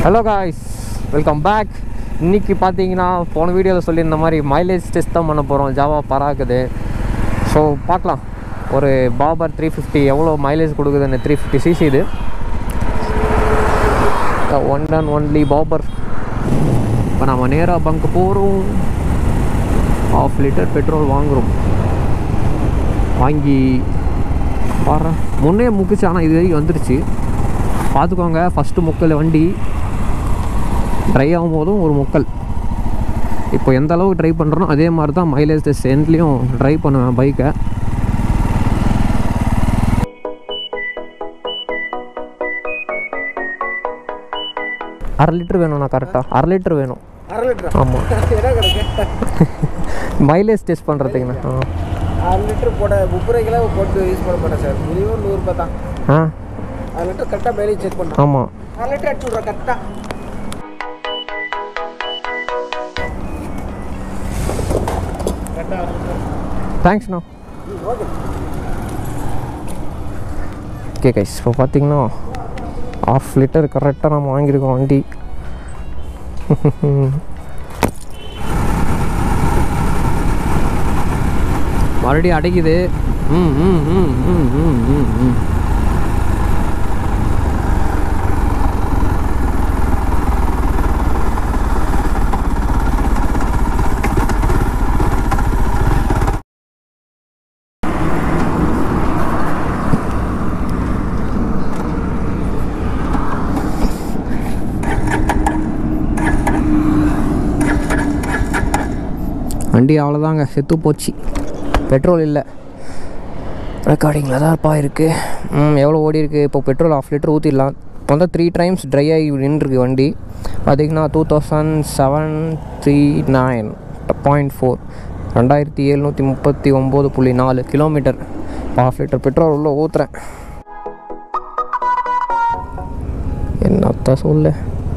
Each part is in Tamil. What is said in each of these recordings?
Hello guys, welcome back. இன்னைக்கு பார்த்தீங்கன்னா போன வீடியோவில் சொல்லியிருந்த மாதிரி மைலேஜ் டெஸ்ட் தான் பண்ண போகிறோம். ஜாவா பராக்குது. ஸோ பார்க்கலாம் ஒரு பாபர் 350 எவ்வளோ மைலேஜ் கொடுக்குதுன்னு. 350cc இது, ஒன் அண்ட் ஒன்லி பாபர். இப்போ நம்ம நேராக பங்க் போகிறோம். 1/2 லிட்டர் பெட்ரோல் வாங்குகிறோம். வாங்கி பாரு, முன்னே முக்குச்சு, ஆனால் இது வரைக்கும் வந்துருச்சு. பார்த்துக்கோங்க, ஃபஸ்ட்டு முக்கல் வண்டி ட்ரை ஆகும் போதும் ஒரு முக்கல். இப்போ எந்த அளவுக்கு ட்ரை பண்ணுறோம் அதே மாதிரி தான் மைலேஜ் டெஸ்ட் எண்ட்லேயும் ட்ரை பண்ணுவேன் பைக்கை. அரை லிட்டர் வேணும்ண்ணா, கரெக்டாக 1/2 லிட்டர் வேணும். 1/2 லிட்டர்? ஆமாம், மைலேஜ் டெஸ்ட் பண்ணுறதுக்குண்ணா. 1/2 லிட்டர் போட 30 கிலோ போட்டு யூஸ் பண்ண மாட்டேன் சார். மினிமம் 100 ரூபாய் தான். 1/2 லிட்டர் கரெக்டாக மைலேஜ் செக் பண்ணேன். ஆமாம், 1/2 லிட்டர் அடிச்சு விட்றேன் கரெக்டாக. தேங்க்ஸ்ண்ணா. ஓகே கைஸ், இப்போ பார்த்தீங்கன்னா 1/2 லிட்டர் கரெக்டாக நம்ம வாங்கியிருக்கோம் வண்டி. மறுபடியும் அடைக்குது. வண்டி அவ்வளோதாங்க, செத்து போச்சு. பெட்ரோல் இல்லை, ரெக்கார்டிங்கில் தான் இருப்பா இருக்குது. எவ்வளோ ஓடி இருக்குது இப்போ? பெட்ரோல் 1/2 லிட்டர் ஊற்றிடலாம். இப்போ வந்து 3 டைம்ஸ் ட்ரை ஆகி நின்றுருக்கு வண்டி. பார்த்திங்கன்னா 2739.4 2739.4 கிலோமீட்டர். 1/2 லிட்டர் பெட்ரோல் உள்ள ஊற்றுறேன். என்னத்த சொல்ல,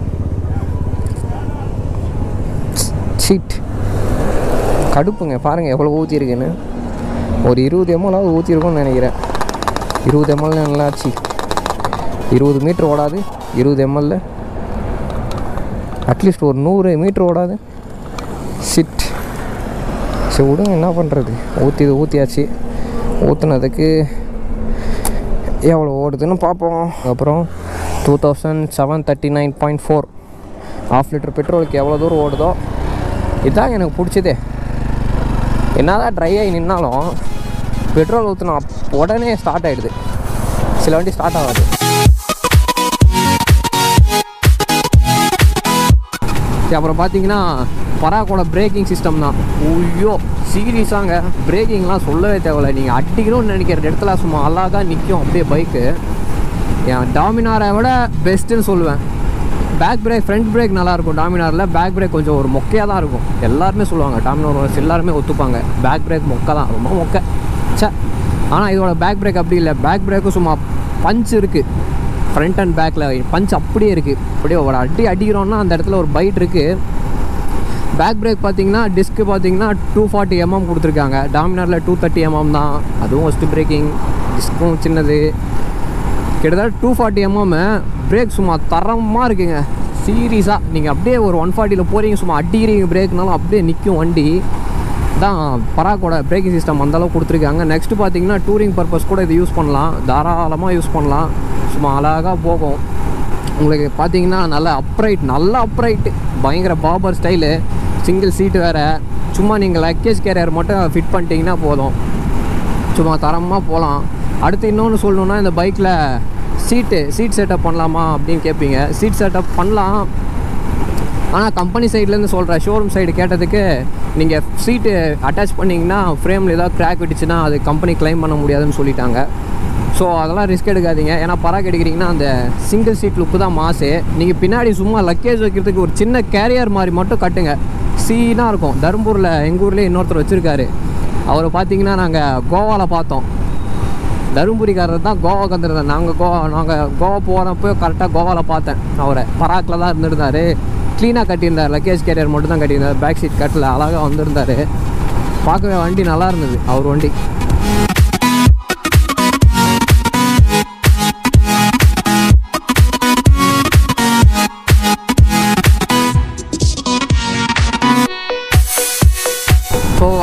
சீட் கடுப்புங்க. பாருங்கள் எவ்வளோ ஊற்றிருக்குன்னு. ஒரு 20 ml ஊற்றிருக்கோன்னு நினைக்கிறேன். 20 ml நல்லாச்சு. 20 மீட்டர் ஓடாது 20 ml. அட்லீஸ்ட் ஒரு 100 மீட்டர் ஓடாது. சிட். சரி விடுங்க, என்ன பண்ணுறது. ஊற்றியாச்சு. ஊற்றுனதுக்கு எவ்வளோ ஓடுதுன்னு பார்ப்போம். அப்புறம் 2739.4 1/2 லிட்டர் பெட்ரோலுக்கு எவ்வளோ தூரம் ஓடுதோ இதுதான் எனக்கு பிடிச்சதே. என்னதான் ட்ரை ஆகி நின்னாலும் பெட்ரோல் ஊற்றினா உடனே ஸ்டார்ட் ஆகிடுது. சில வண்டி ஸ்டார்ட் ஆகாது. அப்புறம் பார்த்தீங்கன்னா பராக்கோட பிரேக்கிங் சிஸ்டம் தான். ஐயோ சீரியஸாங்க, பிரேக்கிங்லாம் சொல்லவே தேவையில்லை. நீங்கள் அடிக்கணும்னு நினைக்கிற இடத்துல சும்மா அழகாக நிற்கும் அப்படியே பைக்கு. என் டாமினாரை விட பெஸ்ட்டுன்னு சொல்லுவேன். பேக் பிரேக், ஃப்ரண்ட் பிரேக் நல்லாயிருக்கும் டாமினாரில். பேக் பிரேக் கொஞ்சம் ஒரு மொக்கையாக தான் இருக்கும். எல்லாருமே சொல்லுவாங்க, டாமினார் எல்லாருமே ஒத்துப்பாங்க, பேக் பிரேக் மொக்கை தான், ரொம்ப மொக்கை. சே, ஆனால் இதோட பேக் பிரேக் அப்படி இல்லை. பேக் பிரேக்கும் சும்மா பஞ்ச் இருக்குது. ஃப்ரண்ட் அண்ட் பேக்கில் பஞ்ச் அப்படியே இருக்குது. அப்படியே ஒரு அடிக்கிறோன்னா அந்த இடத்துல ஒரு பைட் இருக்குது. பேக் பிரேக் பார்த்தீங்கன்னா டிஸ்க்கு பார்த்தீங்கன்னா 240 mm கொடுத்துருக்காங்க. டாமினாரில் 230 mm தான். அதுவும் ஃபஸ்ட்டு பிரேக்கிங். டிஸ்க்கும் சின்னது. கிட்டத்தட்ட 240 mm பிரேக் சும்மா தரமாக இருக்குங்க. சீரியஸாக நீங்கள் அப்படியே ஒரு 140 போகிறீங்க, சும்மா அடிக்கிறீங்க பிரேக்னாலும் அப்படியே நிற்கும் வண்டி. தான் பராக்கோட பிரேக்கிங் சிஸ்டம் அந்தளவுக்கு கொடுத்துருக்காங்க. நெக்ஸ்ட்டு பார்த்தீங்கன்னா டூரிங் பர்பஸ் கூட இது யூஸ் பண்ணலாம், தாராளமாக யூஸ் பண்ணலாம். சும்மா அழகாக போகும். உங்களுக்கு பார்த்தீங்கன்னா நல்ல அப்ரைட்டு, பயங்கர பாபர் ஸ்டைலு. சிங்கிள் சீட்டு வேறு. சும்மா நீங்கள் லக்கேஜ் கேரியர் மட்டும் ஃபிட் பண்ணிட்டீங்கன்னா போதும், சும்மா தரமாக போகலாம். அடுத்து இன்னொன்று சொல்லணுன்னா, இந்த பைக்கில் சீட் செட்டப் பண்ணலாமா அப்படின்னு கேட்பீங்க. சீட் செட்டப் பண்ணலாம், ஆனால் கம்பெனி சைட்லேருந்து சொல்கிறேன். ஷோரூம் சைடு கேட்டதுக்கு நீங்கள் சீட்டு அட்டாச் பண்ணிங்கன்னா ஃப்ரேமில் ஏதாவது கிராக் விட்டுச்சுன்னா அது கம்பெனி கிளைம் பண்ண முடியாதுன்னு சொல்லிட்டாங்க. ஸோ அதெல்லாம் ரிஸ்க் எடுக்காதீங்க. ஏன்னா பராக் எடுக்கிறீங்கன்னா அந்த சிங்கிள் சீட் லுக்கு தான் மாசு. நீங்கள் பின்னாடி சும்மா லக்கேஜ் வைக்கிறதுக்கு ஒரு சின்ன கேரியர் மாதிரி மட்டும் கட்டுங்க, சீனாக இருக்கும். தருமபுரியில் எங்கள் ஊர்லேயே இன்னொருத்தர் வச்சுருக்காரு. அவரை பார்த்தீங்கன்னா நாங்கள் கோவாவில் பார்த்தோம். தருமபுரிக்காரர் தான் கோவாக்கு வந்துருந்தேன். நாங்கள் கோவா போகிறப்போ கரெக்டாக கோவாவில் பார்த்தேன் அவரை. பராக்கில் தான் இருந்துருந்தார். க்ளீனாக கட்டியிருந்தார். லக்கேஜ் கேரியர் மட்டும் தான் கட்டியிருந்தார். பேக் சீட் கட்டில் அழகாக வந்திருந்தார். பார்க்கவே வண்டி நல்லா இருந்தது அவர் வண்டி.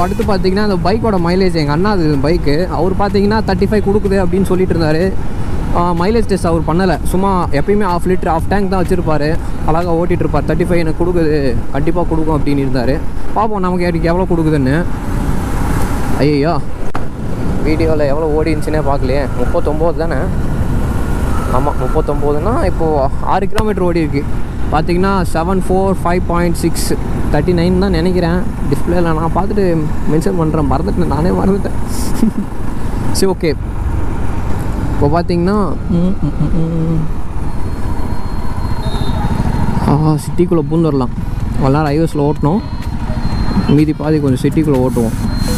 அடுத்து பார்த்தீங்கன்னா அந்த பைக்கோட மைலேஜ் எங்கள் அண்ணா அது பைக்கு அவர் பார்த்தீங்கன்னா 35 கொடுக்குது அப்படின்னு சொல்லிட்டு இருந்தார். மைலேஜ் டெஸ்ட் அவர் பண்ணலை, சும்மா எப்பயுமே ½ லிட்டர் ½ டேங்க் தான் வச்சுருப்பார், அழகாக ஓட்டிகிட்டு இருப்பார். 35 எனக்கு கொடுக்குது, கண்டிப்பாக கொடுக்கும் அப்படின்னு இருந்தார். பார்ப்போம் நமக்கு எனக்கு எவ்வளோ கொடுக்குதுன்னு. ஐயோ வீடியோவில் எவ்வளோ ஓடிச்சுன்னே பார்க்கலையே. 39 தானே? ஆமாம் 39னா இப்போது 6 கிலோமீட்டர் ஓடி இருக்குது. பார்த்தீங்கன்னா 745.6 39 தான் நினைக்கிறேன். டிஸ்பிளேல நான் பார்த்துட்டு மென்ஷன் பண்ணுறேன், மறந்துட்டேன், நானே மறந்துட்டேன். சரி ஓகே. இப்போ பார்த்தீங்கன்னா சிட்டிக்குள்ளே பூந்துடலாம். அவ்வளோ நேரம் ஹைவேஸில் ஓட்டணும், மீதி பாதி கொஞ்சம் சிட்டிக்குள்ளே ஓட்டுவோம்.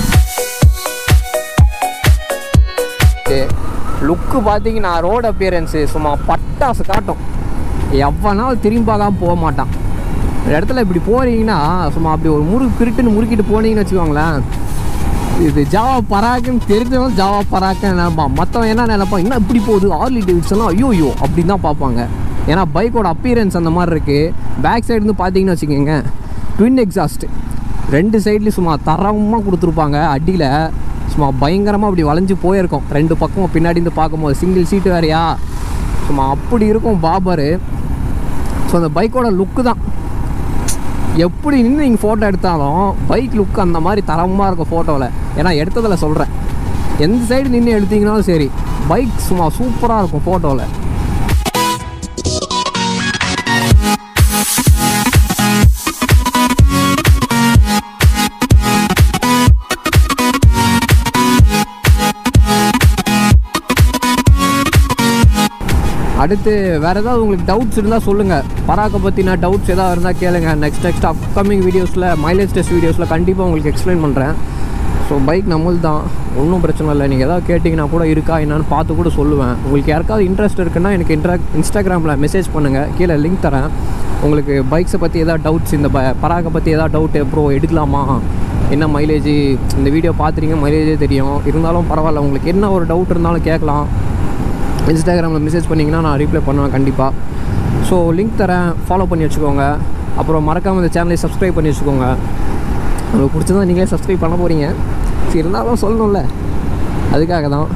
லுக்கு பார்த்தீங்கன்னா ரோடு அப்பியரன்ஸு சும்மா பட்டாசு காட்டும். எவ்வளோனாலும் திரும்பி பார்க்காம போக மாட்டான். இடத்துல இப்படி போகிறீங்கன்னா சும்மா அப்படி ஒரு கிருட்டுன்னு முறுக்கிட்டு போனீங்கன்னு வச்சுக்கோங்களேன், இது ஜாவா பராக்குன்னு தெரிஞ்சவங்க ஜாவா பராக்குன்னு நினைப்பான். மற்றவன் என்ன நினைப்பான், இன்னும் இப்படி போகுது ஹார்லி டேவிட்சன்லாம் ஐயோ அப்படின்னு தான் பார்ப்பாங்க. ஏன்னா பைக்கோட அப்பியரன்ஸ் அந்த மாதிரி இருக்குது. பேக் சைடு வந்து பார்த்தீங்கன்னு வச்சுக்கோங்க, ட்வின் எக்ஸாஸ்ட் 2 சைட்லேயும் சும்மா தரமாக கொடுத்துருப்பாங்க. அடியில் சும்மா பயங்கரமாக அப்படி வளைஞ்சு போயிருக்கும் 2 பக்கமும். பின்னாடி இருந்து பார்க்கும்போது சிங்கிள் சீட்டு வேறையா, சும்மா அப்படி இருக்கும் பாபரு. ஸோ அந்த பைக்கோட லுக்கு தான், எப்படி நின்று நீங்கள் ஃபோட்டோ எடுத்தாலும் பைக் லுக்கு அந்த மாதிரி தரமாக இருக்கும் ஃபோட்டோவில். ஏன்னா எடுத்ததில் சொல்கிறேன், எந்த சைடு நின்று எடுத்தீங்கனாலும் சரி பைக் சும்மா சூப்பராக இருக்கும் ஃபோட்டோவில். அடுத்து வேறு ஏதாவது உங்களுக்கு டவுட்ஸ் இருந்தால் சொல்லுங்கள். பராக்கை பற்றின டவுட்ஸ் எதாவது இருந்தால் கேளுங்க. நெக்ஸ்ட் அப்கமிங் வீடியோஸில், மைலேஜ் டெஸ்ட் வீடியோஸில் கண்டிப்பாக உங்களுக்கு எக்ஸ்பிளைன் பண்ணுறேன். ஸோ பைக் நம்மள் தான், ஒன்றும் பிரச்சனை இல்லை. நீங்கள் எதாவது கேட்டிங்கன்னா கூட இருக்கா என்னான்னு பார்த்து கூட சொல்லுவேன். உங்களுக்கு யாருக்காவது இன்ட்ரெஸ்ட் இருக்குன்னா எனக்கு இன்ஸ்டாகிராமில் மெசேஜ் பண்ணுங்கள், கீழே லிங்க் தரேன். உங்களுக்கு பைக்ஸை பற்றி எதாவது டவுட்ஸ், இந்த பராக்கை பற்றி எதாவது டவுட்டு, ப்ரோ எடுக்கலாமா, என்ன மைலேஜ், இந்த வீடியோ பார்த்துறீங்க மைலேஜே தெரியும், இருந்தாலும் பரவாயில்ல, உங்களுக்கு என்ன ஒரு டவுட் இருந்தாலும் கேட்கலாம். இன்ஸ்டாகிராமில் மெசேஜ் பண்ணிங்கன்னா நான் ரிப்ளை பண்ணுவேன் கண்டிப்பாக. ஸோ லிங்க் தரேன், ஃபாலோ பண்ணி வச்சுக்கோங்க. அப்புறம் மறக்காமல் இந்த சேனலை சப்ஸ்கிரைப் பண்ணி வச்சுக்கோங்க. உங்களுக்கு பிடிச்சதா நீங்களே சப்ஸ்கிரைப் பண்ண போகிறீங்க, சரி இருந்தாலும் சொல்லணும்ல, அதுக்காக தான்.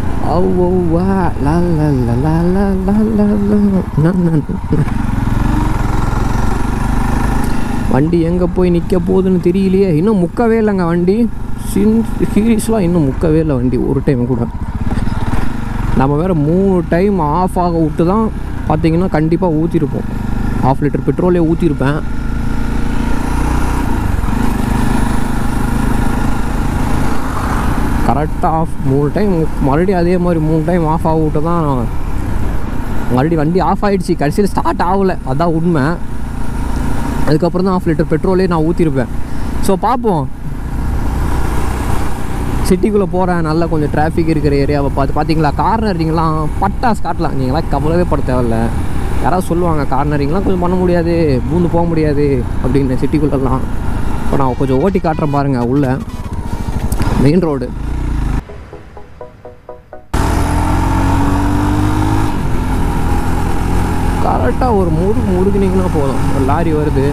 வண்டி எங்கே போய் நிற்க போகுதுன்னு தெரியலையே. இன்னும் முக்கவே இல்லைங்க வண்டி, சீரியஸ்லாம் இன்னும் முக்கவே இல்லை வண்டி ஒரு டைம் கூட. நம்ம வேறு 3 டைம் ஆஃப் ஆக விட்டு தான் பார்த்திங்கன்னா கண்டிப்பாக ஊற்றிருப்போம். ½ லிட்டர் பெட்ரோலே ஊற்றிருப்பேன். கரெக்டாக 3 டைம், மறுபடியும் அதே மாதிரி 3 டைம் ஆஃப் ஆக விட்டு தான் மறுபடியும் வண்டி ஆஃப் ஆகிடுச்சு. கடைசியில் ஸ்டார்ட் ஆகலை, அதான் உண்மை. அதுக்கப்புறம் தான் ½ லிட்டர் பெட்ரோலே நான் ஊற்றிருப்பேன். ஸோ பார்ப்போம். சிட்டிக்குள்ளே போகிறேன், நல்லா கொஞ்சம் டிராஃபிக் இருக்கிற ஏரியாவை பார்த்தீங்களா, கார்னரிங்லாம் பட்டாஸ் காட்டலாம். நீங்களாம் கவலைவே பட தேவையில்ல. யாராவது சொல்லுவாங்க கார்னரிங்லாம் கொஞ்சம் பண்ண முடியாது, பூந்து போக முடியாது அப்படின்னு சிட்டிக்குள்ளெல்லாம். இப்போ நான் கொஞ்சம் ஓட்டி காட்டுறேன் பாருங்கள். உள்ள மெயின் ரோடு கரெக்டாக ஒரு முருகுனிங்கன்னா போதும், ஒரு லாரி வருது.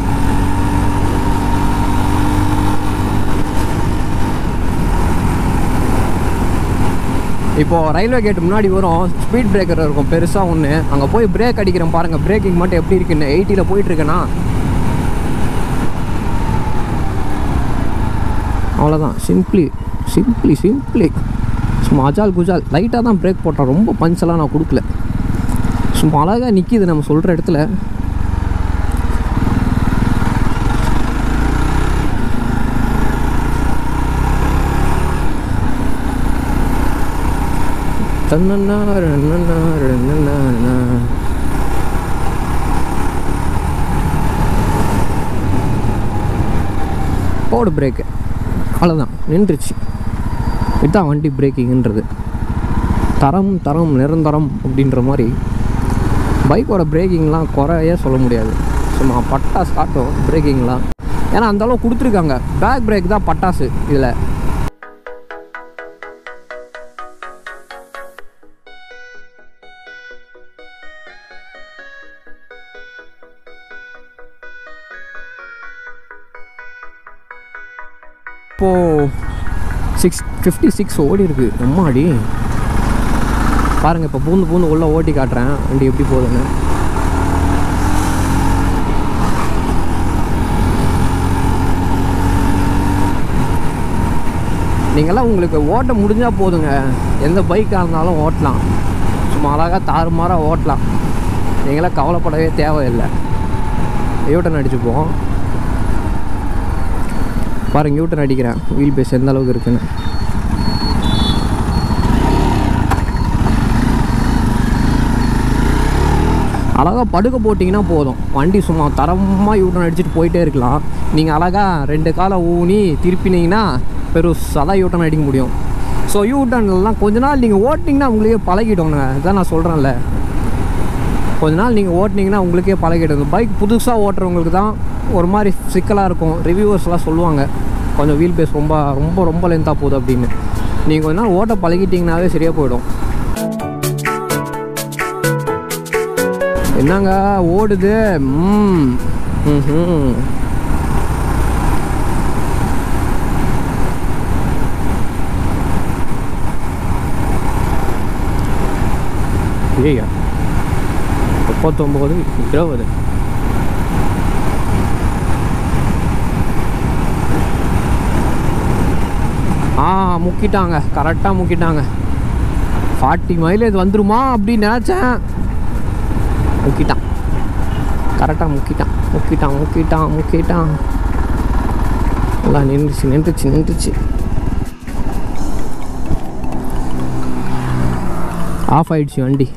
இப்போது ரயில்வே கேட் முன்னாடி வரும், ஸ்பீட் பிரேக்கர் இருக்கும் பெருசாக ஒன்று. அங்கே போய் பிரேக் அடிக்கிறேன் பாருங்கள், பிரேக்கிங் மட்டும் எப்படி இருக்குன்னு. 80ல் போயிட்டுருக்கேண்ணா, அவ்வளோதான். சிம்பிளி சும்மா அஜால் குஜால் லைட்டாக தான் பிரேக் போட்டேன், ரொம்ப பஞ்செல்லாம் நான் கொடுக்கல. சும்மா அழகாக நிற்கிது நம்ம சொல்கிற இடத்துல. போடு பிரேக்கு, அவ்வளோதான், நின்றுச்சு. இதுதான் வண்டி பிரேக்கிங்கிறது. தரம் நிரந்தரம் அப்படின்ற மாதிரி பைக்கோட பிரேக்கிங்லாம் குறையே சொல்ல முடியாது. சும்மா பட்டாசு காட்டும் பிரேக்கிங்லாம். ஏன்னா அந்தளவு கொடுத்துருக்காங்க. பேக் பிரேக் தான் பட்டாசு இதில். இப்போது 656 ஓடி இருக்குது. அம்மாடி பாருங்கள். இப்போ பூந்து உள்ளே ஓட்டி காட்டுறேன் வண்டி எப்படி போகுதுன்னு. நீங்கள்லாம் உங்களுக்கு ஓட்ட முடிஞ்சால் போதுங்க, எந்த பைக்காக இருந்தாலும் ஓட்டலாம். சும்மா அழகாக தாறுமாறாக ஓட்டலாம். நீங்களாம் கவலைப்படவே தேவையில்லை. யூட்டன் அடிச்சுப்போம். பாருங்கள் யூட்டன் அடிக்கிறேன், வீல் பேஸ் எந்த அளவுக்கு இருக்குன்னு. அழகாக படுக்க போட்டிங்கன்னா போதும், வண்டி சும்மா தரமாக யூட்டன் அடிச்சுட்டு போயிட்டே இருக்கலாம். நீங்கள் அழகாக 2 காலை ஊனி திருப்பினீங்கன்னா பெருசாக யூட்டன் அடிக்க முடியும். ஸோ யூட்டன்லாம் கொஞ்ச நாள் நீங்கள் ஓட்டினீங்கன்னா உங்களுக்கே பழகிட்டோங்க. இதான் நான் சொல்கிறேன்ல, கொஞ்ச நாள் நீங்கள் ஓட்டினீங்கன்னா உங்களுக்கே பழகிடும். பைக் புதுசாக ஓட்டுறவங்களுக்கு தான் ஒரு மாதிரி சிக்கலாக இருக்கும். ரிவ்யூவர்ஸ்லாம் சொல்லுவாங்க கொஞ்சம் வீல் பேஸ் ரொம்ப ரொம்ப ரொம்ப லென்த்தாக போகுது அப்படின்னு. நீங்கள் கொஞ்ச நாள் ஓட்ட பழகிட்டிங்கனாவே சரியாக போயிடும். என்னங்க ஓடுது. ஏய்யா 39 20 முக்கிட்டாங்க, கரெக்டாக முக்கிட்டாங்க. 40 மைலேஜ் வந்துருமா அப்படின்னு நினச்சேன். முக்கிட்டான், கரெக்டாக முக்கிட்டான். எல்லாம் நின்றுச்சு. ஆஃப் ஆயிடுச்சு வண்டி.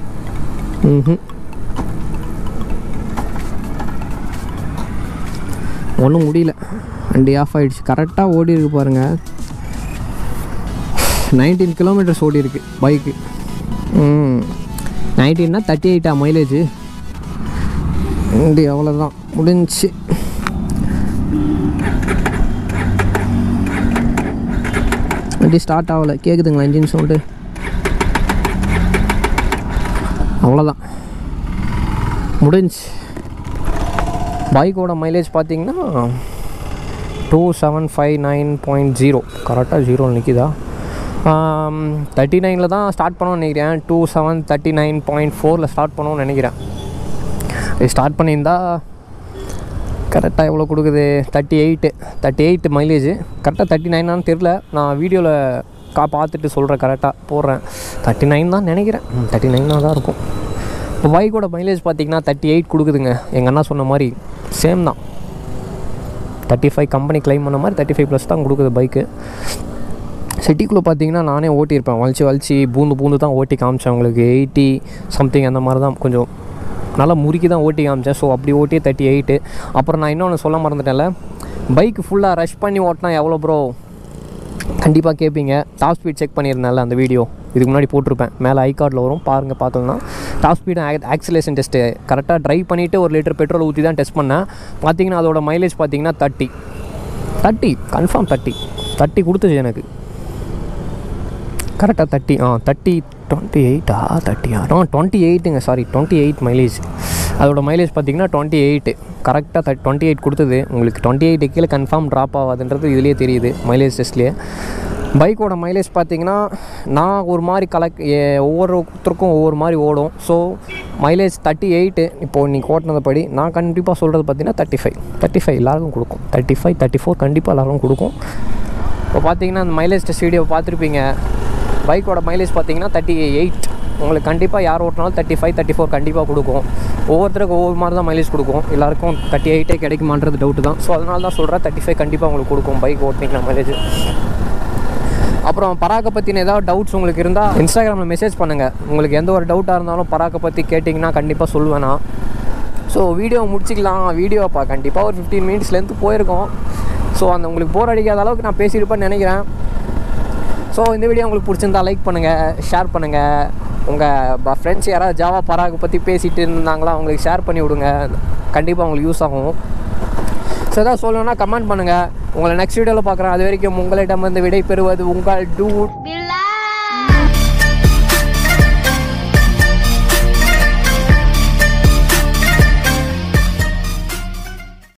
ஒன்றும் முடியல, வண்டி ஆஃப் ஆகிடுச்சு. கரெக்டாக ஓடி இருக்கு பாருங்கள். 19 கிலோமீட்டர்ஸ் ஓடி இருக்கு பைக்கு. 19னா 38 மைலேஜ். வண்டி அவ்வளோதான், முடிஞ்சிச்சு. வண்டி ஸ்டார்ட் ஆகலை, கேட்குதுங்களா இன்ஜின் சவுண்டு? அவ்வளோதான், முடிஞ்சு. பைக்கோட மைலேஜ் பார்த்தீங்கன்னா 2759.0 கரெக்டாக 0 நிற்கிதா. 39 தான் ஸ்டார்ட் பண்ணோன்னு நினைக்கிறேன். 2739.4 ஸ்டார்ட் பண்ணோன்னு நினைக்கிறேன். ஸ்டார்ட் பண்ணியிருந்தா கரெக்டாக எவ்வளோ கொடுக்குது? 38 மைலேஜ். கரெக்டாக 39 தெரில, நான் வீடியோவில் பார்த்துட்டு சொல்கிறேன், கரெக்டாக போடுறேன். 39 தான் நினைக்கிறேன். 39 தான் இருக்கும். இப்போ பைக்கோட மைலேஜ் பார்த்திங்கன்னா 38 கொடுக்குதுங்க. எங்கள் அண்ணா சொன்ன மாதிரி சேம் தான். 35 கம்பெனி கிளைம் பண்ண மாதிரி 35+ தான் கொடுக்குது பைக்கு. சிட்டிக்குள்ளே பார்த்தீங்கன்னா நானே ஓட்டியிருப்பேன், வலிச்சு பூந்து தான் ஓட்டி காமிச்சேன் உங்களுக்கு. 80 சம்திங் அந்த மாதிரி தான், கொஞ்சம் நல்லா முறுக்கி தான் ஓட்டி காமிச்சேன். ஸோ அப்படி ஓட்டி 38. அப்புறம் நான் இன்னொன்று சொல்ல மறந்துட்டேன்ல, பைக்கு ஃபுல்லாக ரஷ் பண்ணி ஓட்டினா எவ்வளோ ப்ரோ கண்டிப்பாக கேட்பீங்க. டாப் ஸ்பீட் செக் பண்ணியிருந்தேன்ல, அந்த வீடியோ இதுக்கு முன்னாடி போட்டிருப்பேன், மேலே ஐ கார்டில் வரும் பாருங்கள். பார்த்தோம்னா டாப் ஸ்பீட் ஆக்சிலேஷன் டெஸ்ட்டு கரெக்டாக ட்ரைவ் பண்ணிவிட்டு 1 லிட்டர் பெட்ரோல் ஊற்றி தான் டெஸ்ட் பண்ணேன். பார்த்தீங்கன்னா அதோட மைலேஜ் பார்த்தீங்கன்னா 30 கன்ஃபார்ம் 30 கொடுத்துச்சு எனக்கு. கரெக்டாக 28ங்க, சாரி 28 மைலேஜ். அதோட மைலேஜ் பார்த்திங்கன்னா 28 கரெக்டாக 28 கொடுத்தது. உங்களுக்கு 28 கீழே கன்ஃபார்ம் ட்ராப் ஆகாதுன்றது இதுலேயே தெரியுது மைலேஜ் டெஸ்ட்லேயே. பைக்கோட மைலேஜ் பார்த்திங்கன்னா நான் ஒரு மாதிரி ஒவ்வொருத்தருக்கும் ஒவ்வொரு மாதிரி ஓடும். ஸோ மைலேஜ் 38 இப்போது நீங்கள் ஓட்டினதைப்படி நான் கண்டிப்பாக சொல்கிறது பார்த்திங்கன்னா 35 எல்லாருக்கும் கொடுக்கும். 34 கண்டிப்பாக எல்லாருக்கும் கொடுக்கும். இப்போ பார்த்தீங்கன்னா அந்த மைலேஜ் டெஸ்ட் வீடியோ பார்த்துருப்பீங்க. பைக்கோட மைலேஜ் பார்த்தீங்கன்னா 38. உங்களுக்கு கண்டிப்பாக யார் ஓட்டினாலும் 35-34 கண்டிப்பாக கொடுக்கும். ஒவ்வொருத்தருக்கும் ஒவ்வொரு மாதிரி தான் மைலேஜ் கொடுக்கும். எல்லாருக்கும் 38 கிடைக்குமான்றது டவுட்டு தான். ஸோ அதனால தான் சொல்கிறேன் 35 கண்டிப்பாக உங்களுக்கு கொடுக்கும் பைக் ஓட்டினீங்கன்னா மைலேஜ். அப்புறம் பராக்கை பற்றின ஏதாவது டவுட்ஸ் உங்களுக்கு இருந்தால் இன்ஸ்டாகிராமில் மெசேஜ் பண்ணுங்கள். உங்களுக்கு எந்த ஒரு டவுட்டாக இருந்தாலும் பராக்கை பற்றி கேட்டிங்கன்னா கண்டிப்பாக சொல்லுவேன் நான். So video முடிச்சிக்கலாம். வீடியோப்பா கண்டிப்பாக ஒரு 15 மினிட்ஸ்லேருந்து போயிருக்கோம். ஸோ அந்த உங்களுக்கு போர் அடிக்காத அளவுக்கு நான் பேசியிருப்பேன்னு நினைக்கிறேன். ஸோ இந்த வீடியோ உங்களுக்கு பிடிச்சிருந்தா லைக் பண்ணுங்கள், ஷேர் பண்ணுங்கள். உங்கள் ஃப்ரெண்ட்ஸ் யாராவது ஜாவா பராக்கை பற்றி பேசிகிட்டு இருந்தாங்களா அவங்களுக்கு ஷேர் பண்ணி விடுங்க, கண்டிப்பாக உங்களுக்கு யூஸ் ஆகும். ஸோ எதாவது சொல்லணுன்னா கமெண்ட் பண்ணுங்கள். உங்களை நெக்ஸ்ட் வீடியோவில் பார்க்குறேன். அது வரைக்கும் உங்களிடமிருந்து விடை பெறுவது உங்கள் டூட்.